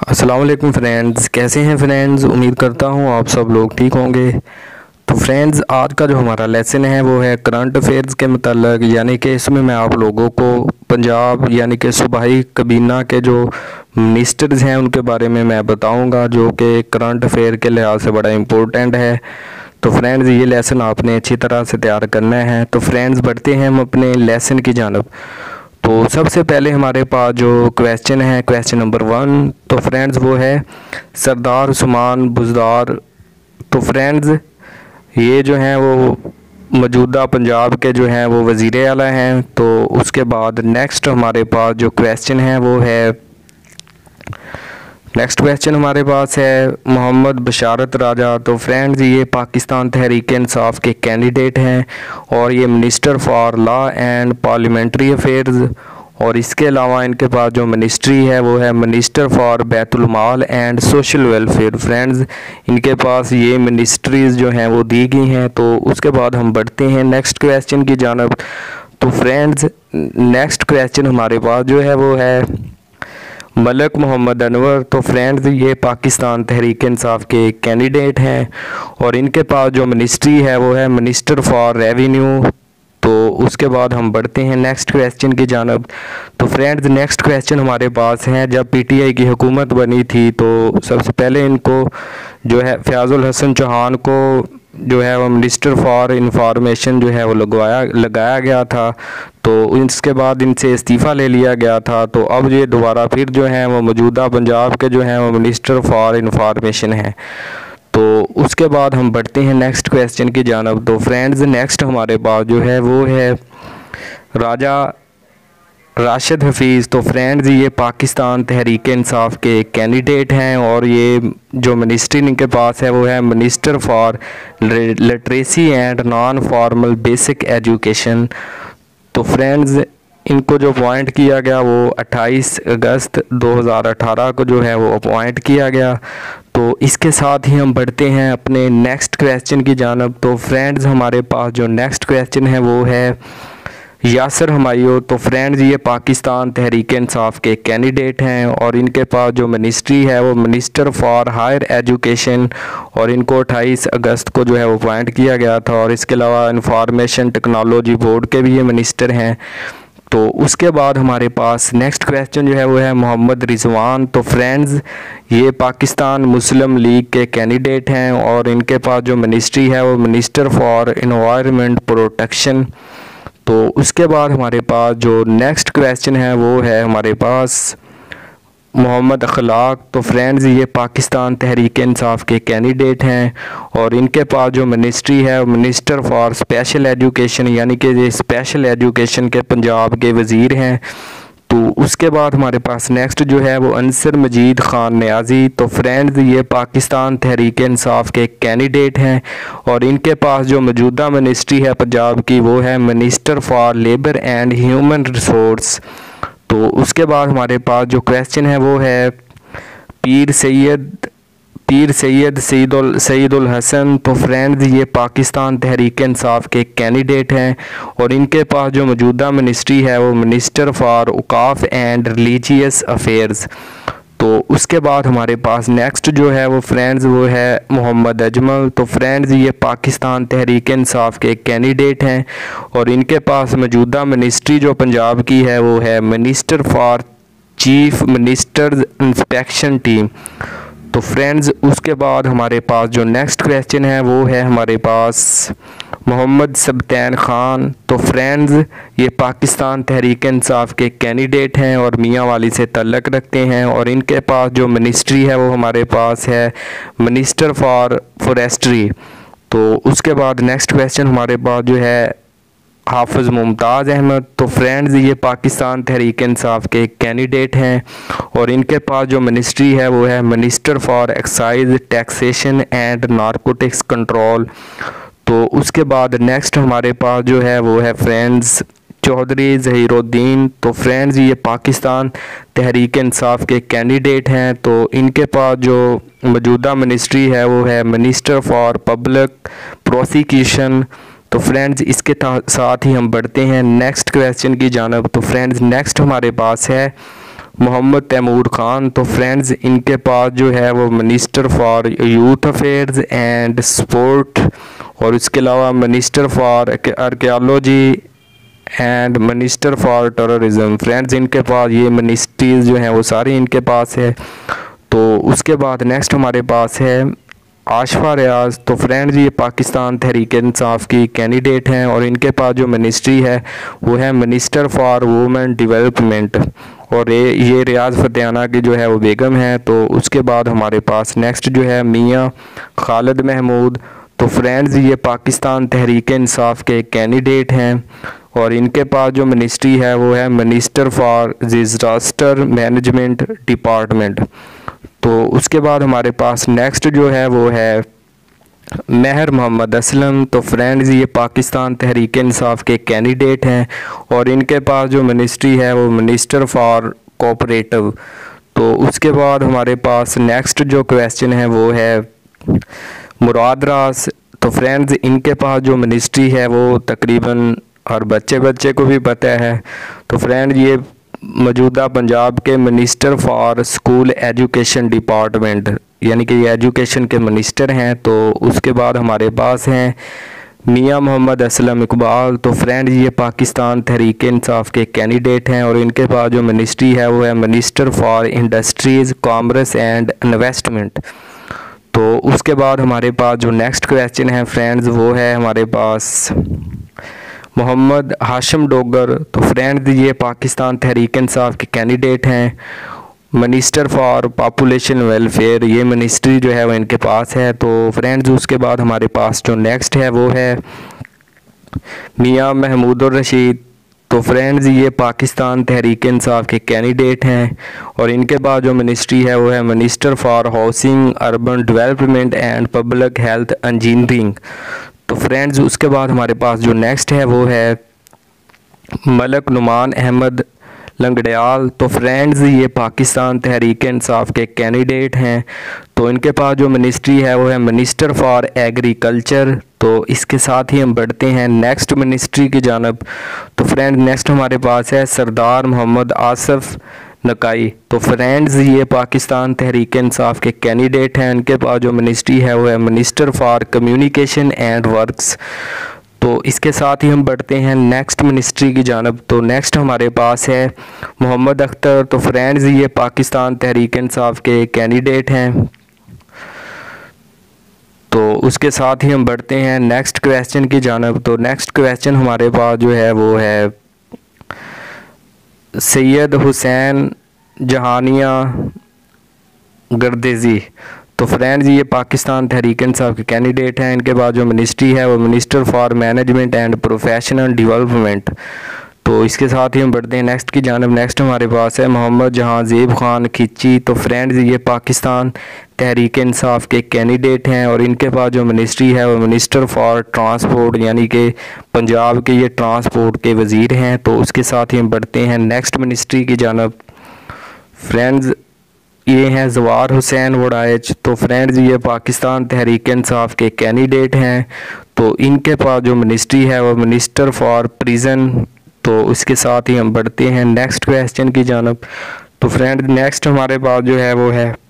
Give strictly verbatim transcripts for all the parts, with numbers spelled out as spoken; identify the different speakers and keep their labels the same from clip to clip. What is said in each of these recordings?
Speaker 1: अस्सलाम वालेकुम फ्रेंड्स, कैसे हैं फ्रेंड्स। उम्मीद करता हूँ आप सब लोग ठीक होंगे। तो फ्रेंड्स, आज का जो हमारा लेसन है वो है करंट अफेयर्स के मतलब, यानी कि इसमें मैं आप लोगों को पंजाब यानी कि सूबाई कबीना के जो मिनिस्टर्स हैं उनके बारे में मैं बताऊंगा, जो कि करंट अफेयर के लिहाज से बड़ा इम्पोर्टेंट है। तो फ्रेंड्स, ये लेसन आपने अच्छी तरह से तैयार करना है। तो फ्रेंड्स, बढ़ते हैं हम अपने लेसन की जानब। तो सबसे पहले हमारे पास जो क्वेश्चन है, क्वेश्चन नंबर वन, तो फ्रेंड्स वो है सरदार उस्मान बुज़दार। तो फ्रेंड्स, ये जो हैं वो मौजूदा पंजाब के जो हैं वो वज़ीर आला हैं। तो उसके बाद नेक्स्ट हमारे पास जो क्वेश्चन है वो है नेक्स्ट क्वेश्चन हमारे पास है मोहम्मद बशारत राजा। तो फ्रेंड्स, ये पाकिस्तान तहरीक इंसाफ के कैंडिडेट हैं और ये minister for law and parliamentary affairs, और इसके अलावा इनके पास जो मिनिस्ट्री है वो है मिनिस्टर फॉर बैतुल माल एंड सोशल वेलफेयर। फ्रेंड्स, इनके पास ये मिनिस्ट्रीज़ जो हैं वो दी गई हैं। तो उसके बाद हम बढ़ते हैं नेक्स्ट क्वेश्चन की जानब। तो फ्रेंड्स, नेक्स्ट क्वेश्चन हमारे पास जो है वो है मलक मोहम्मद अनवर। तो फ्रेंड्स, ये पाकिस्तान तहरीक इंसाफ के कैंडिडेट हैं और इनके पास जो मिनिस्ट्री है वो है मिनिस्टर फॉर रेवेन्यू। तो उसके बाद हम बढ़ते हैं नेक्स्ट क्वेश्चन की जानब। तो फ्रेंड्स, नेक्स्ट क्वेश्चन हमारे पास है जब पीटीआई की हुकूमत बनी थी तो सबसे पहले इनको जो है फयाजुल हसन चौहान को जो है वो मिनिस्टर फॉर इंफॉर्मेशन जो है वो लगवाया लगाया गया था। तो इसके बाद इनसे इस्तीफ़ा ले लिया गया था। तो अब ये दोबारा फिर जो है वो मौजूदा पंजाब के जो हैं वो मिनिस्टर फॉर इंफॉर्मेशन हैं। तो उसके बाद हम बढ़ते हैं नेक्स्ट क्वेश्चन की जानब। तो फ्रेंड्स, नेक्स्ट हमारे पास जो है वो है राजा राशिद हफीज़। तो फ्रेंड्स, ये पाकिस्तान तहरीक इंसाफ के कैंडिडेट हैं और ये जो मिनिस्ट्री इनके पास है वो है minister for literacy and non formal basic education. तो फ्रेंड्स, इनको जो अपॉइंट किया गया वो अट्ठाईस अगस्त दो हज़ार अठारह को जो है वो अपॉइंट किया गया। तो इसके साथ ही हम बढ़ते हैं अपने नेक्स्ट क्वेश्चन की जानब। तो फ्रेंड्स, हमारे पास जो नेक्स्ट क्वेश्चन है वो है यासर हमायूं। तो फ्रेंड्स, ये पाकिस्तान तहरीक इंसाफ के कैंडिडेट हैं और इनके पास जो मिनिस्ट्री है वो मिनिस्टर फॉर हायर एजुकेशन, और इनको अट्ठाईस अगस्त को जो है वो अपॉइंट किया गया था। और इसके अलावा इंफॉर्मेशन टेक्नोलॉजी बोर्ड के भी ये मिनिस्टर हैं। तो उसके बाद हमारे पास नेक्स्ट क्वेश्चन जो है वो है मोहम्मद रिजवान। तो फ्रेंड्स, ये पाकिस्तान मुस्लिम लीग के कैंडिडेट हैं और इनके पास जो मिनिस्ट्री है वो मिनिस्टर फॉर एनवायरनमेंट प्रोटेक्शन। तो उसके बाद हमारे पास जो नेक्स्ट क्वेश्चन है वो है हमारे पास मोहम्मद अखलाक। तो फ्रेंड्स, ये पाकिस्तान तहरीक इंसाफ के कैंडिडेट हैं और इनके पास जो मिनिस्ट्री है मिनिस्टर फॉर स्पेशल एजुकेशन, यानी कि ये स्पेशल एजुकेशन के पंजाब के वज़ीर हैं। तो उसके बाद हमारे पास नेक्स्ट जो है वो अंसर मजीद ख़ान न्याजी। तो फ्रेंड्स, ये पाकिस्तान तहरीक इंसाफ के कैंडिडेट हैं और इनके पास जो मौजूदा मिनिस्ट्री है पंजाब की वो है minister for labour and human resource. तो उसके बाद हमारे पास जो क्वेश्चन है वो है पीर सैयद पीर सैयद सईदुल सईदुल हसन। तो फ्रेंड्स, ये पाकिस्तान तहरीक इंसाफ के कैंडिडेट हैं और इनके पास जो मौजूदा मिनिस्ट्री है वो मिनिस्टर फॉर औकाफ एंड रिलीजियस अफेयर्स। तो उसके बाद हमारे पास नेक्स्ट जो है वो फ्रेंड्स वो है मोहम्मद अजमल। तो फ्रेंड्स, ये पाकिस्तान तहरीक इंसाफ के कैंडिडेट हैं और इनके पास मौजूदा मिनिस्ट्री जो पंजाब की है वो है minister for chief ministers inspection team. तो फ्रेंड्स, उसके बाद हमारे पास जो नेक्स्ट क्वेश्चन है वो है हमारे पास मोहम्मद सबतैन ख़ान। तो फ्रेंड्स, ये पाकिस्तान तहरीक इंसाफ के कैंडिडेट हैं और मियाँ वाली से तल्लक़ रखते हैं और इनके पास जो मिनिस्ट्री है वो हमारे पास है मिनिस्टर फॉर फॉरेस्ट्री। तो उसके बाद नेक्स्ट क्वेश्चन हमारे पास जो है हाफिज़ मुमताज़ अहमद। तो फ्रेंड्स, ये पाकिस्तान तहरीक इंसाफ के कैंडिडेट हैं और इनके पास जो मिनिस्ट्री है वो है minister for excise taxation and narcotics control. तो उसके बाद नेक्स्ट हमारे पास जो है वो है फ्रेंड्स चौधरी ज़हीरुद्दीन। तो फ्रेंड्स, ये पाकिस्तान तहरीक इंसाफ के कैंडिडेट हैं। तो इनके पास जो मौजूदा मिनिस्ट्री है वो है मिनिस्टर फॉर पब्लिक प्रोसिक्यूशन। तो फ्रेंड्स, इसके साथ ही हम बढ़ते हैं नेक्स्ट क्वेश्चन की जानब। तो फ्रेंड्स, नेक्स्ट हमारे पास है मोहम्मद तैमूर खान, तो फ्रेंड्स इनके पास जो है वो minister for youth affairs and sport, और इसके अलावा minister for archaeology and minister for terrorism. Friends इनके पास ये मिनिस्ट्रीज जो हैं वो सारी इनके पास है। तो उसके बाद नेक्स्ट हमारे पास है आशफा रियाज। तो फ्रेंड्स ये पाकिस्तान तहरीक इंसाफ की कैंडिडेट हैं और इनके पास जो मिनिस्ट्री है वो है मिनिस्टर फॉर वुमेन डेवलपमेंट, और ये ये रियाज फतेहाना की जो है वो बेगम है। तो उसके बाद हमारे पास नेक्स्ट जो है मियाँ खालिद महमूद। तो फ्रेंड्स ये पाकिस्तान तहरीक इंसाफ के कैंडिडेट हैं और इनके पास जो मिनिस्ट्री है वो है minister for disaster management department. तो उसके बाद हमारे पास नेक्स्ट जो है वो है महर मोहम्मद असलम। तो फ्रेंड्स ये पाकिस्तान तहरीक इंसाफ के कैंडिडेट हैं और इनके पास जो मिनिस्ट्री है वो मिनिस्टर फॉर कोऑपरेटिव। तो उसके बाद हमारे पास नेक्स्ट जो क्वेश्चन है वो है मुराद रास। तो फ्रेंड्स इनके पास जो मिनिस्ट्री है वो तकरीबन हर बच्चे बच्चे को भी पता है। तो फ्रेंड्स ये मौजूदा पंजाब के minister for school education department, यानी कि ये एजुकेशन के मिनिस्टर हैं। तो उसके बाद हमारे पास हैं मियाँ मोहम्मद असलम इकबाल। तो फ्रेंड्स ये पाकिस्तान तहरीक इंसाफ के कैंडिडेट हैं और इनके पास जो मिनिस्ट्री है वो है minister for industries commerce and investment. तो उसके बाद हमारे पास जो नेक्स्ट क्वेश्चन है फ्रेंड्स वो है हमारे पास मोहम्मद हाशिम डोगर। तो फ्रेंड्स ये पाकिस्तान तहरीक इंसाफ के कैंडिडेट हैं, मिनिस्टर फॉर पॉपुलेशन वेलफेयर, ये मिनिस्ट्री जो है वो इनके पास है। तो फ्रेंड्स उसके बाद हमारे पास जो नेक्स्ट है वो है मियाँ महमूदुर रशीद। तो फ्रेंड्स ये पाकिस्तान तहरीक इंसाफ के कैंडिडेट हैं और इनके पास जो मिनिस्ट्री है वो है minister for housing urban development and public health engineering. तो फ्रेंड्स उसके बाद हमारे पास जो नेक्स्ट है वो है मलक नुमान अहमद लंगड़ियाल। तो फ्रेंड्स ये पाकिस्तान तहरीक इंसाफ के कैंडिडेट हैं। तो इनके पास जो मिनिस्ट्री है वो है मिनिस्टर फॉर एग्रीकल्चर। तो इसके साथ ही हम बढ़ते हैं नेक्स्ट मिनिस्ट्री की जानब। तो फ्रेंड्स नेक्स्ट हमारे पास है सरदार मोहम्मद आसफ नकाई। तो फ्रेंड्स ये पाकिस्तान तहरीक इंसाफ के कैंडिडेट हैं, इनके पास जो मिनिस्ट्री है वो है minister for communication and works. तो इसके साथ ही हम बढ़ते हैं नेक्स्ट मिनिस्ट्री की जानब। तो नेक्स्ट हमारे पास है मोहम्मद अख्तर। तो फ्रेंड्स ये पाकिस्तान तहरीक इंसाफ के कैंडिडेट हैं। तो उसके साथ ही हम बढ़ते हैं नेक्स्ट क्वेश्चन की जानब। तो नेक्स्ट क्वेश्चन हमारे पास जो है वो है सैयद हुसैन जहानिया गर्देजी। तो फ्रेंड्स ये पाकिस्तान तहरीक इंसाफ के कैंडिडेट हैं, इनके बाद जो मिनिस्ट्री है वो minister for management and professional development. तो इसके साथ ही हम बढ़ते हैं नेक्स्ट की जानब। नेक्स्ट हमारे पास है मोहम्मद जहांज़ेब खान खिची। तो फ्रेंड्स ये पाकिस्तान तहरीक इंसाफ के कैंडिडेट हैं और इनके पास जो मिनिस्ट्री है वो मिनिस्टर फॉर ट्रांसपोर्ट, यानी कि पंजाब के ये ट्रांसपोर्ट के वज़ीर हैं। तो उसके साथ ही हम बढ़ते हैं नेक्स्ट मिनिस्ट्री की जानब। फ्रेंड्स ये हैं जवार हुसैन वड़ाइच। तो फ्रेंड्स ये पाकिस्तान तहरीक इंसाफ के कैंडिडेट हैं। तो इनके पास जो मिनिस्ट्री है वो मिनिस्टर फॉर प्रिजन। तो उसके साथ ही हम बढ़ते हैं नेक्स्ट क्वेश्चन की जानब। तो फ्रेंड्स नेक्स्ट हमारे पास जो है वो है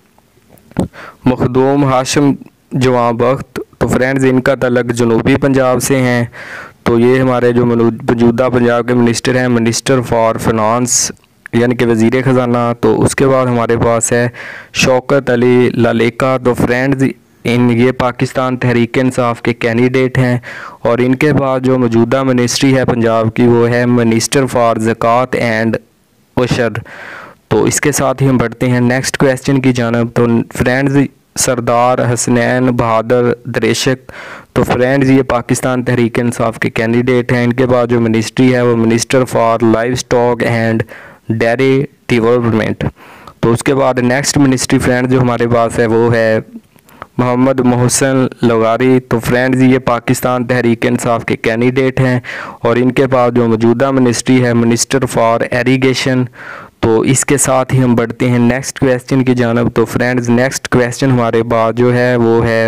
Speaker 1: मखदूम हाशिम जवां बख्त। तो फ्रेंड्स इनका तलक जनूबी पंजाब से हैं। तो ये हमारे जो मौजूदा पंजाब के मिनिस्टर हैं मिनिस्टर फॉर फिनांस, यानी कि वज़ीर ख़जाना। तो उसके बाद हमारे पास है शौकत अली लालेका। तो फ्रेंड्स इन ये पाकिस्तान तहरीक इंसाफ के कैंडिडेट हैं और इनके पास जो मौजूदा मिनिस्ट्री है पंजाब की वो है minister for zakat and ushr. तो इसके साथ ही हम बढ़ते हैं नेक्स्ट क्वेश्चन की जानब। तो फ्रेंड्स सरदार हसनैन बहादुर दरेशक। तो फ्रेंड्स ये पाकिस्तान तहरीक इंसाफ के कैंडिडेट हैं, इनके पास जो मिनिस्ट्री है वो minister for livestock and dairy development. तो उसके बाद नेक्स्ट मिनिस्ट्री फ्रेंड्स जो हमारे पास है वो है मोहम्मद मोहसिन लगारी। तो फ्रेंड्स ये पाकिस्तान तहरीक इंसाफ के कैंडिडेट हैं और इनके पास जो मौजूदा मिनिस्ट्री है मिनिस्टर फॉर इरिगेशन। तो इसके साथ ही हम बढ़ते हैं नेक्स्ट क्वेश्चन की जानब। तो फ्रेंड्स नेक्स्ट क्वेश्चन हमारे पास जो है वो है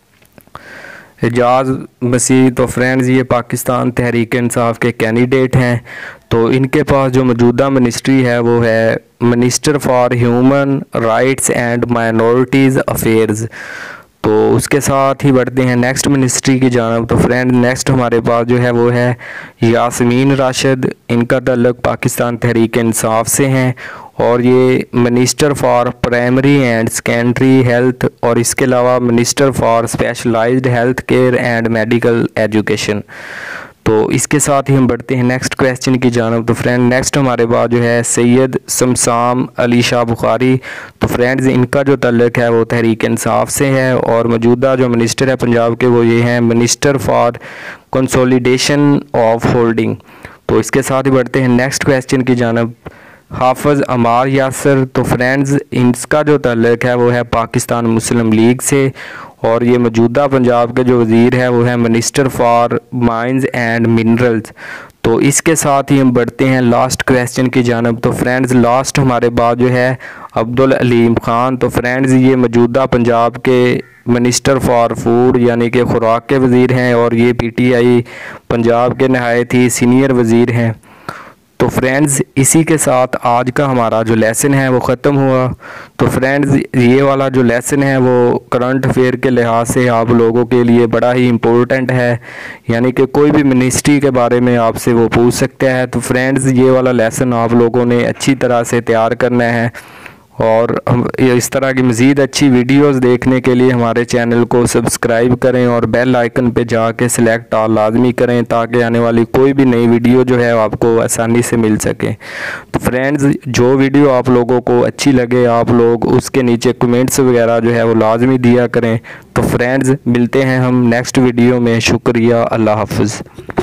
Speaker 1: एजाज मसीह। तो फ्रेंड्स ये पाकिस्तान तहरीक इंसाफ के कैंडिडेट हैं। तो इनके पास जो मौजूदा मिनिस्ट्री है वो है minister for human rights and minorities affairs. तो उसके साथ ही बढ़ते हैं नेक्स्ट मिनिस्ट्री की जानब। तो फ्रेंड नेक्स्ट हमारे पास जो है वो है यास्मीन राशिद। इनका ताल्लुक़ पाकिस्तान तहरीक इंसाफ से हैं और ये minister for primary and secondary health और इसके अलावा minister for specialised health care and medical education. तो इसके साथ ही हम बढ़ते हैं नेक्स्ट क्वेश्चन की जानब। तो फ्रेंड नेक्स्ट हमारे पास जो है सैयद समसाम अली शाह बुखारी। तो फ्रेंड्स इनका जो ताल्लुक़ है वो तहरीक इंसाफ से है और मौजूदा जो मिनिस्टर है पंजाब के वो ये हैं minister for consolidation of holding. तो इसके साथ ही बढ़ते हैं नेक्स्ट क्वेश्चन की जानब। हाफिज़ अमार यासर। तो फ्रेंड्स इनका जो ताल्लुक़ है वो है पाकिस्तान मुस्लिम लीग से और ये मौजूदा पंजाब के जो वज़ीर है वो है minister for mines and minerals. तो इसके साथ ही हम बढ़ते हैं लास्ट क्वेश्चन की जानब। तो फ्रेंड्स लास्ट हमारे पास जो है अब्दुल अलीम ख़ान। तो फ्रेंड्स ये मौजूदा पंजाब के मिनिस्टर फॉर फूड यानी कि खुराक के वज़ीर हैं और ये पीटीआई पंजाब के नहायत ही सीनियर वज़ीर हैं। तो फ्रेंड्स इसी के साथ आज का हमारा जो लेसन है वो ख़त्म हुआ। तो फ्रेंड्स ये वाला जो लेसन है वो करंट अफेयर के लिहाज से आप लोगों के लिए बड़ा ही इम्पोर्टेंट है, यानी कि कोई भी मिनिस्ट्री के बारे में आपसे वो पूछ सकता है। तो फ्रेंड्स ये वाला लेसन आप लोगों ने अच्छी तरह से तैयार करना है और हम इस तरह की मज़ीद अच्छी वीडियोस देखने के लिए हमारे चैनल को सब्सक्राइब करें और बेल आइकन पे जाके सिलेक्ट ऑल लाजमी करें ताकि आने वाली कोई भी नई वीडियो जो है आपको आसानी से मिल सके। तो फ्रेंड्स जो वीडियो आप लोगों को अच्छी लगे आप लोग उसके नीचे कमेंट्स वगैरह जो है वो लाजमी दिया करें। तो फ्रेंड्स मिलते हैं हम नेक्स्ट वीडियो में। शुक्रिया, अल्लाह हाफ़िज़।